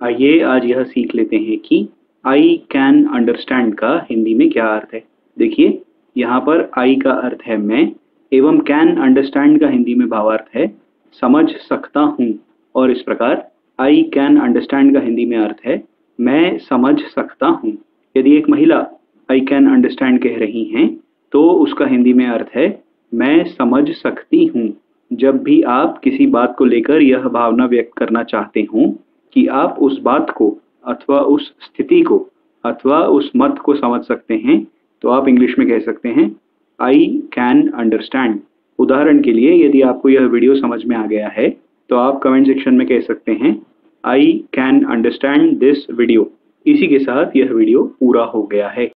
आइए आज यह सीख लेते हैं कि आई कैन अंडरस्टैंड का हिंदी में क्या अर्थ है। देखिए, यहाँ पर आई का अर्थ है मैं, एवं कैन अंडरस्टैंड का हिंदी में भावार्थ है समझ सकता हूँ। और इस प्रकार आई कैन अंडरस्टैंड का हिंदी में अर्थ है मैं समझ सकता हूँ। यदि एक महिला आई कैन अंडरस्टैंड कह रही हैं तो उसका हिंदी में अर्थ है मैं समझ सकती हूँ। जब भी आप किसी बात को लेकर यह भावना व्यक्त करना चाहते हों कि आप उस बात को अथवा उस स्थिति को अथवा उस मत को समझ सकते हैं तो आप इंग्लिश में कह सकते हैं आई कैन अंडरस्टैंड। उदाहरण के लिए, यदि आपको यह वीडियो समझ में आ गया है तो आप कमेंट सेक्शन में कह सकते हैं I can understand this video. इसी के साथ यह वीडियो पूरा हो गया है।